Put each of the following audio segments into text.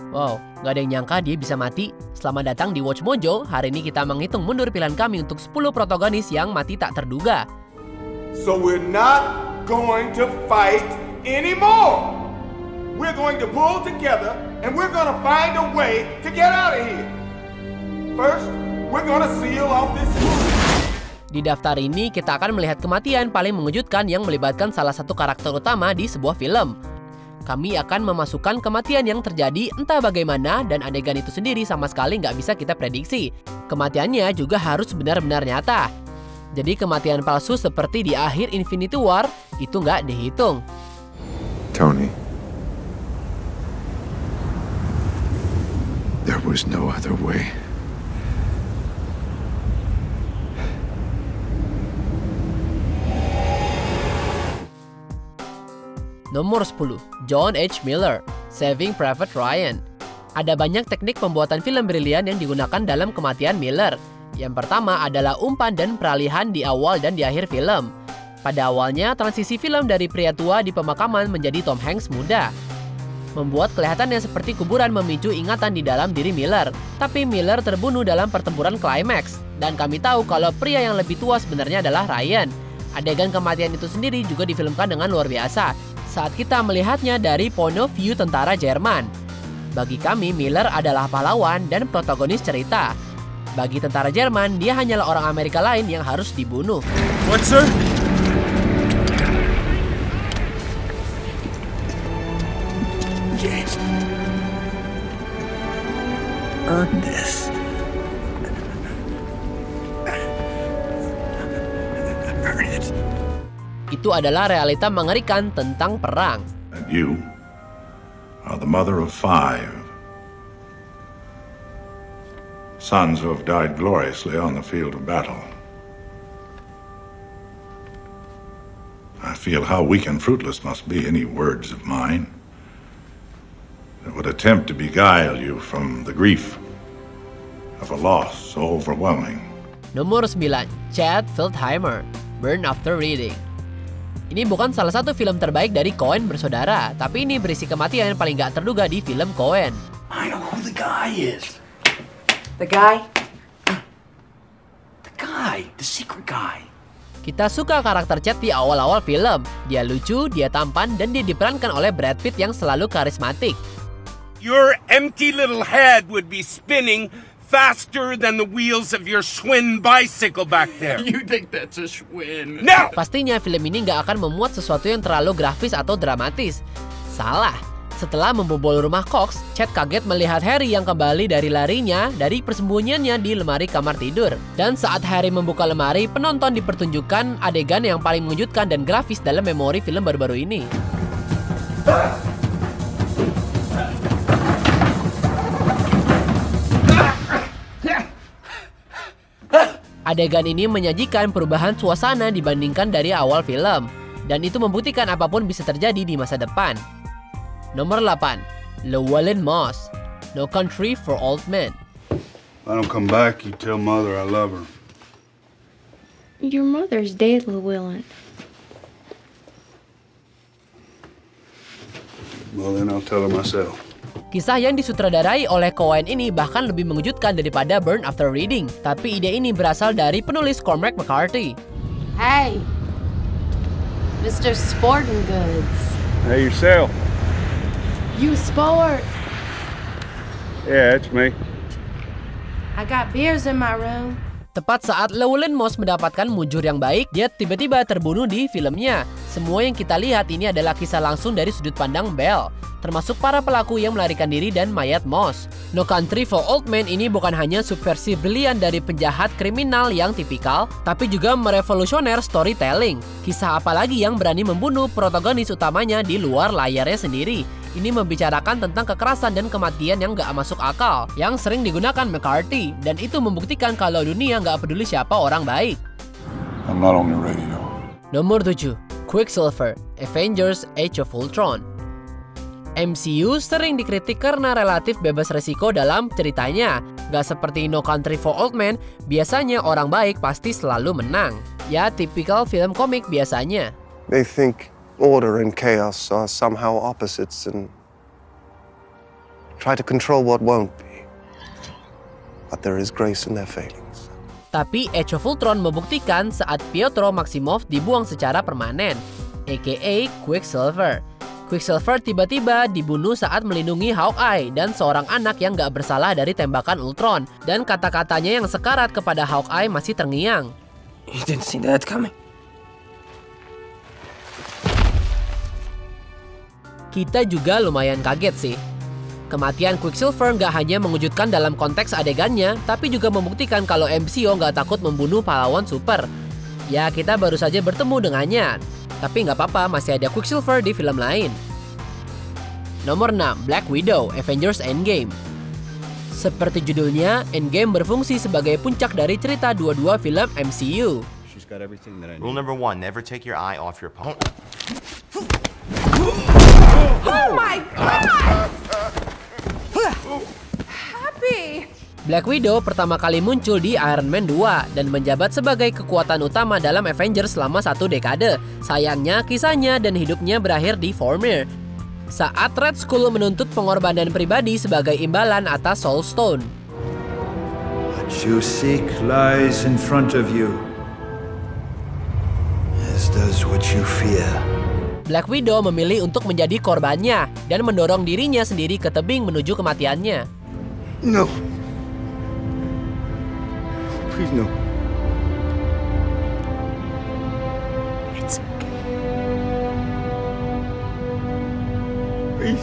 Wow, nggak ada yang nyangka dia bisa mati. Selamat datang di Watch Mojo. Hari ini kita menghitung mundur pilihan kami untuk 10 protagonis yang mati tak terduga. So we're not going to fight anymore. We're going to pull together and we're going to find a way to get out of here. First, we're going to seal off this movie. Di daftar ini kita akan melihat kematian paling mengejutkan yang melibatkan salah satu karakter utama di sebuah film. Kami akan memasukkan kematian yang terjadi entah bagaimana dan adegan itu sendiri sama sekali nggak bisa kita prediksi. Kematiannya juga harus benar-benar nyata. Jadi kematian palsu seperti di akhir Infinity War itu nggak dihitung. Tony, there was no other way. Nomor 10, John H. Miller, Saving Private Ryan. Ada banyak teknik pembuatan film brilian yang digunakan dalam kematian Miller. Yang pertama adalah umpan dan peralihan di awal dan di akhir film. Pada awalnya, transisi film dari pria tua di pemakaman menjadi Tom Hanks muda. Membuat kelihatannya seperti kuburan memicu ingatan di dalam diri Miller. Tapi Miller terbunuh dalam pertempuran klimaks. Dan kami tahu kalau pria yang lebih tua sebenarnya adalah Ryan. Adegan kematian itu sendiri juga difilmkan dengan luar biasa saat kita melihatnya dari point of view tentara Jerman. Bagi kami, Miller adalah pahlawan dan protagonis cerita. Bagi tentara Jerman, dia hanyalah orang Amerika lain yang harus dibunuh. What, sir? James, earn this. Earn it. Itu adalah realita mengerikan tentang perang. And you are the mother of 5 sons who have died gloriously on the field of battle. I feel how weak and fruitless must be any words of mine that would attempt to beguile you from the grief of a loss so overwhelming. Nomor 9, Chad Feldheimer, Burn After Reading. Ini bukan salah satu film terbaik dari Coen bersaudara, tapi ini berisi kematian yang paling gak terduga di film Coen. I know who the guy is. The guy? The guy, the secret guy. Kita suka karakter Chad di awal-awal film. Dia lucu, dia tampan, dan dia diperankan oleh Brad Pitt yang selalu karismatik. Your empty little head would be spinning faster than the wheels of your Schwinn bicycle back there. You think that's a Schwinn? No! Pastinya film ini nggak akan memuat sesuatu yang terlalu grafis atau dramatis. Salah. Setelah membobol rumah Cox, Chad kaget melihat Harry yang kembali dari larinya dari persembunyiannya di lemari kamar tidur. Dan saat Harry membuka lemari, penonton dipertunjukkan adegan yang paling mengejutkan dan grafis dalam memori film baru-baru ini. Adegan ini menyajikan perubahan suasana dibandingkan dari awal film, dan itu membuktikan apapun bisa terjadi di masa depan. Nomor 8, Llewellyn Moss, No Country for Old Men. I don't come back, you tell Mother I love her. Your mother's dead, Llewellyn. Well, then I'll tell her myself. Kisah yang disutradarai oleh Coen ini bahkan lebih mengejutkan daripada Burn After Reading. Tapi ide ini berasal dari penulis Cormac McCarthy. Hey, Mr. Sporting Goods. Hey, yourself. You sport. Yeah, it's me. I got beers in my room. Tepat saat Llewellyn Moss mendapatkan mujur yang baik, dia tiba-tiba terbunuh di filmnya. Semua yang kita lihat ini adalah kisah langsung dari sudut pandang Belle, termasuk para pelaku yang melarikan diri dan mayat Moss. No Country for Old Men ini bukan hanya subversi brilian dari penjahat kriminal yang tipikal, tapi juga merevolusioner storytelling. Kisah apalagi yang berani membunuh protagonis utamanya di luar layarnya sendiri. Ini membicarakan tentang kekerasan dan kematian yang gak masuk akal, yang sering digunakan McCarthy, dan itu membuktikan kalau dunia gak peduli siapa orang baik. I'm not on the radio. Nomor 7, Quicksilver, Avengers Age of Ultron. MCU sering dikritik karena relatif bebas resiko dalam ceritanya. Gak seperti No Country for Old Men, biasanya orang baik pasti selalu menang. Ya, tipikal film komik biasanya. They think order and chaos are somehow opposites, and try to control what won't be. But there is grace in their failings. Tapi Age of Ultron membuktikan saat Pietro Maximoff dibuang secara permanen, aka Quicksilver. Quicksilver tiba-tiba dibunuh saat melindungi Hawkeye dan seorang anak yang gak bersalah dari tembakan Ultron. Dan kata-katanya yang sekarat kepada Hawkeye masih terngiang. You didn't see that coming. Kita juga lumayan kaget sih. Kematian Quicksilver nggak hanya mengejutkan dalam konteks adegannya, tapi juga membuktikan kalau MCU nggak takut membunuh pahlawan super. Ya, kita baru saja bertemu dengannya. Tapi nggak apa-apa, masih ada Quicksilver di film lain. Nomor 6, Black Widow, Avengers Endgame. Seperti judulnya, Endgame berfungsi sebagai puncak dari cerita dua-dua film MCU. Rule number 1, never take your eye off your opponent. Oh my God! Happy! Black Widow pertama kali muncul di Iron Man 2 dan menjabat sebagai kekuatan utama dalam Avengers selama 1 dekade. Sayangnya, kisahnya dan hidupnya berakhir di Vormir saat Red Skull menuntut pengorbanan pribadi sebagai imbalan atas Soul Stone. What you seek lies in front of you, as does what you fear. Black Widow memilih untuk menjadi korbannya dan mendorong dirinya sendiri ke tebing menuju kematiannya. No. Please no. It's okay. Please.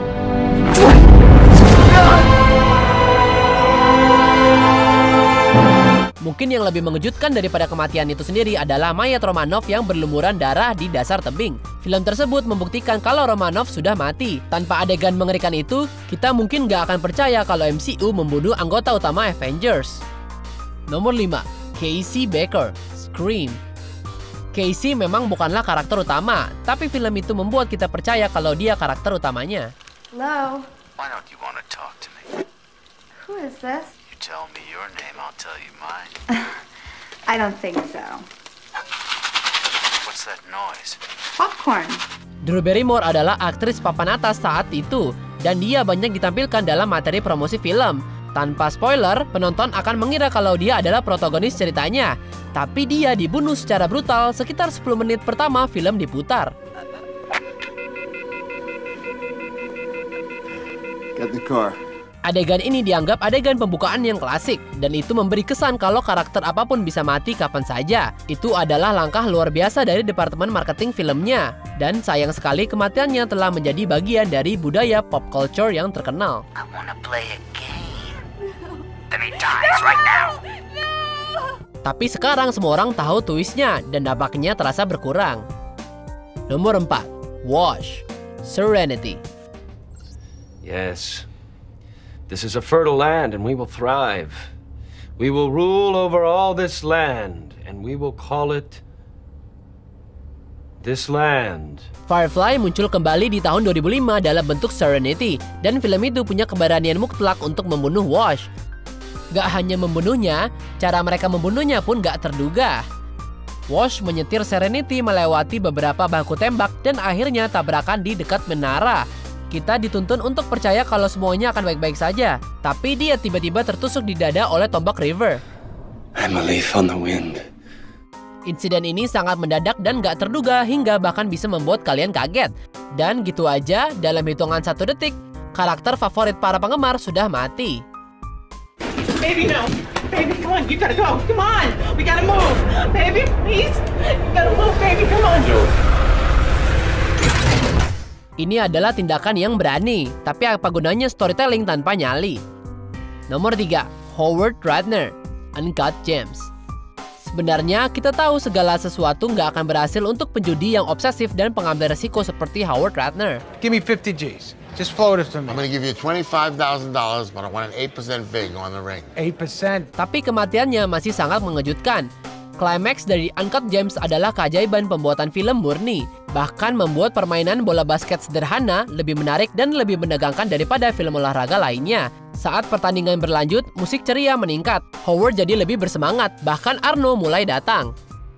Mungkin yang lebih mengejutkan daripada kematian itu sendiri adalah mayat Romanov yang berlumuran darah di dasar tebing. Film tersebut membuktikan kalau Romanov sudah mati. Tanpa adegan mengerikan itu, kita mungkin gak akan percaya kalau MCU membunuh anggota utama Avengers. Nomor 5, Casey Becker, Scream. Casey memang bukanlah karakter utama, tapi film itu membuat kita percaya kalau dia karakter utamanya. Hello? Why don't you want to talk to me? Who is this? Tell me your name, I'll tell you mine. I don't think so. What's that noise? Popcorn. Drew Barrymore adalah aktris papan atas saat itu, dan dia banyak ditampilkan dalam materi promosi film. Tanpa spoiler, penonton akan mengira kalau dia adalah protagonis ceritanya. Tapi dia dibunuh secara brutal sekitar 10 menit pertama film diputar. Get the car. Adegan ini dianggap adegan pembukaan yang klasik, dan itu memberi kesan kalau karakter apapun bisa mati kapan saja. Itu adalah langkah luar biasa dari departemen marketing filmnya, dan sayang sekali kematiannya telah menjadi bagian dari budaya pop culture yang terkenal. I wanna play a game. Then he dies right now. Tapi sekarang semua orang tahu twistnya, dan dampaknya terasa berkurang. Nomor 4, Wash, Serenity. Yes. This is a fertile land, and we will thrive. We will rule over all this land, and we will call it This Land. Firefly muncul kembali di tahun 2005 dalam bentuk Serenity, dan film itu punya keberanian mutlak untuk membunuh Wash. Gak hanya membunuhnya, cara mereka membunuhnya pun gak terduga. Wash menyetir Serenity melewati beberapa baku tembak dan akhirnya tabrakan di dekat menara. Kita dituntun untuk percaya kalau semuanya akan baik-baik saja, tapi dia tiba-tiba tertusuk di dada oleh tombak River. I'm a leaf on the wind. Insiden ini sangat mendadak dan gak terduga hingga bahkan bisa membuat kalian kaget. Dan gitu aja, dalam hitungan 1 detik, karakter favorit para penggemar sudah mati. Baby, no. Baby, come on, you gotta go. Come on, we gotta move. Baby, please. You gotta move, baby, come on. Ini adalah tindakan yang berani, tapi apa gunanya storytelling tanpa nyali? Nomor 3, Howard Ratner, Uncut Gems. Sebenarnya kita tahu segala sesuatu nggak akan berhasil untuk penjudi yang obsesif dan pengambil resiko seperti Howard Ratner. Give me 50 G's. Just float it to me. I'm gonna give you $25,000, but I want an 8% vig on the ring. 8%? Tapi kematiannya masih sangat mengejutkan. Klimaks dari Uncut Gems adalah keajaiban pembuatan film murni. Bahkan membuat permainan bola basket sederhana lebih menarik dan lebih menegangkan daripada film olahraga lainnya. Saat pertandingan berlanjut, musik ceria meningkat. Howard jadi lebih bersemangat, bahkan Arno mulai datang.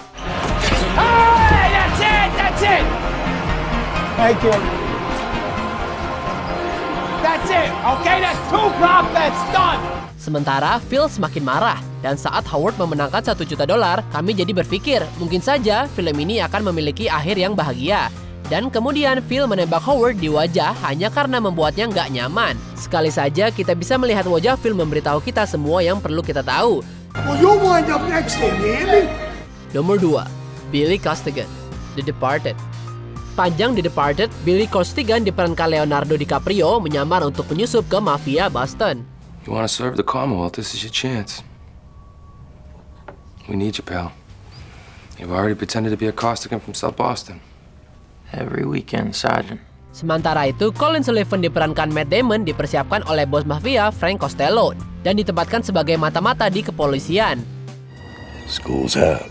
Hey, that's it, that's it. Thank you. That's That's it, okay? That's 2 profits done. Sementara Phil semakin marah, dan saat Howard memenangkan $1 juta, kami jadi berpikir mungkin saja film ini akan memiliki akhir yang bahagia. Dan kemudian Phil menembak Howard di wajah hanya karena membuatnya nggak nyaman. Sekali saja kita bisa melihat wajah Phil memberitahu kita semua yang perlu kita tahu. Well, you'll wind up next to me, Andy. Nomor 2, Billy Costigan, The Departed. Panjang The Departed, Billy Costigan diperankan Leonardo DiCaprio menyamar untuk menyusup ke mafia Boston. You want to serve the Commonwealth, this is your chance. We need you, pal. You've already pretended to be a Costigan from South Boston. Every weekend, Sergeant. Sementara itu, Colin Sullivan diperankan Matt Damon dipersiapkan oleh bos mafia Frank Costello dan ditempatkan sebagai mata-mata di kepolisian. School's out.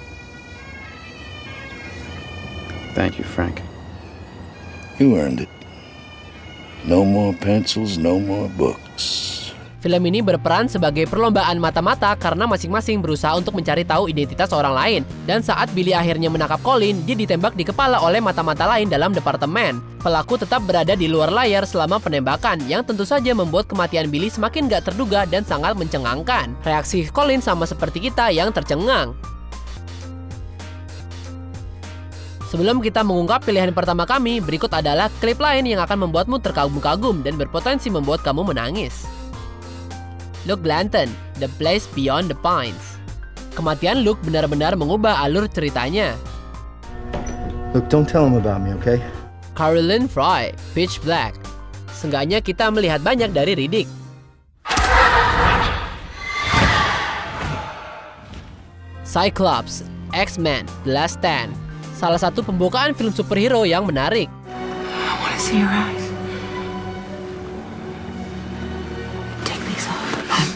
Thank you, Frank. You earned it. No more pencils, no more books. Film ini berperan sebagai perlombaan mata-mata karena masing-masing berusaha untuk mencari tahu identitas orang lain. Dan saat Billy akhirnya menangkap Colin, dia ditembak di kepala oleh mata-mata lain dalam departemen. Pelaku tetap berada di luar layar selama penembakan, yang tentu saja membuat kematian Billy semakin gak terduga dan sangat mencengangkan. Reaksi Colin sama seperti kita yang tercengang. Sebelum kita mengungkap pilihan pertama kami, berikut adalah klip lain yang akan membuatmu terkagum-kagum dan berpotensi membuat kamu menangis. Luke Glanton, The Place Beyond the Pines. Kematian Luke benar-benar mengubah alur ceritanya. Look, don't tell him about me, okay? Caroline Fry, Pitch Black. Seenggaknya kita melihat banyak dari Riddick. Cyclops, X-Men, The Last Stand. Salah satu pembukaan film superhero yang menarik. I wanna see your eyes. Take these off.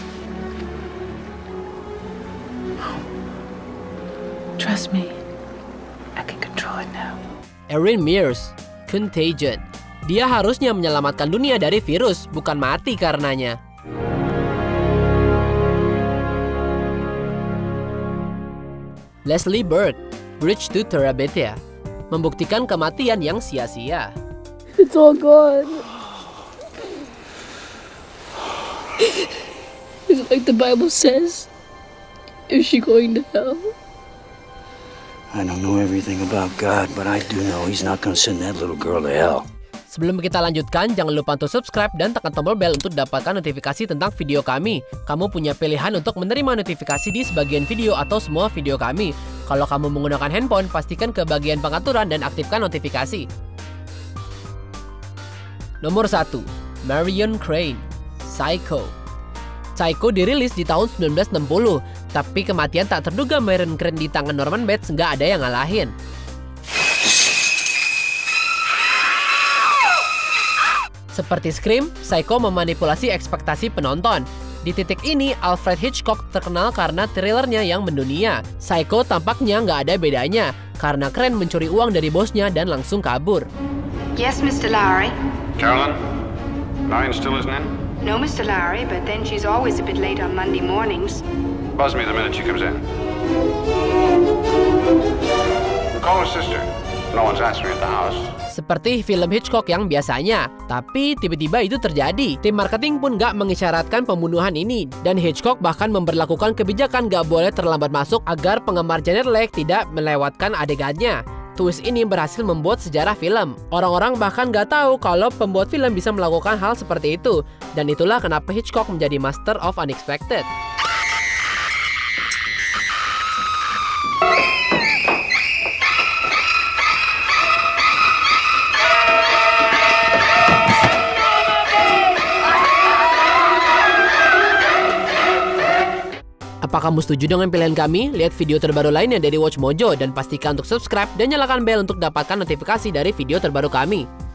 Trust me. I can control it now. Erin Mears, Contagion. Dia harusnya menyelamatkan dunia dari virus, bukan mati karenanya. Leslie Burke, Bridge to Terabithia. Membuktikan kematian yang sia-sia. It's all gone. It's like the Bible says. Is she going to hell? I don't know everything about God, but I do know He's not going to send that little girl to hell. Sebelum kita lanjutkan, jangan lupa untuk subscribe dan tekan tombol bel untuk dapatkan notifikasi tentang video kami. Kamu punya pilihan untuk menerima notifikasi di sebagian video atau semua video kami. Kalau kamu menggunakan handphone, pastikan ke bagian pengaturan dan aktifkan notifikasi. Nomor 1, Marion Crane, Psycho. Psycho dirilis di tahun 1960, tapi kematian tak terduga Marion Crane di tangan Norman Bates nggak ada yang ngalahin. Seperti Scream, Psycho memanipulasi ekspektasi penonton. Di titik ini, Alfred Hitchcock terkenal karena thrillernya yang mendunia. Psycho tampaknya nggak ada bedanya, karena Crane mencuri uang dari bosnya dan langsung kabur. Yes, Mr. Lowry. Carolyn? Marion still isn't in? No, Mr. Lowry, but then she's always a bit late on Monday mornings. Buzz me the minute she comes in. Call her sister. No one's answering at the house. Seperti film Hitchcock yang biasanya, tapi tiba-tiba itu terjadi. Tim marketing pun gak mengisyaratkan pembunuhan ini, dan Hitchcock bahkan memberlakukan kebijakan gak boleh terlambat masuk agar penggemar Janet Leigh tidak melewatkan adegannya. Twist ini berhasil membuat sejarah film. Orang-orang bahkan gak tahu kalau pembuat film bisa melakukan hal seperti itu, dan itulah kenapa Hitchcock menjadi master of unexpected. Apa kamu setuju dengan pilihan kami? Lihat video terbaru lainnya dari Watch Mojo dan pastikan untuk subscribe dan nyalakan bel untuk dapatkan notifikasi dari video terbaru kami.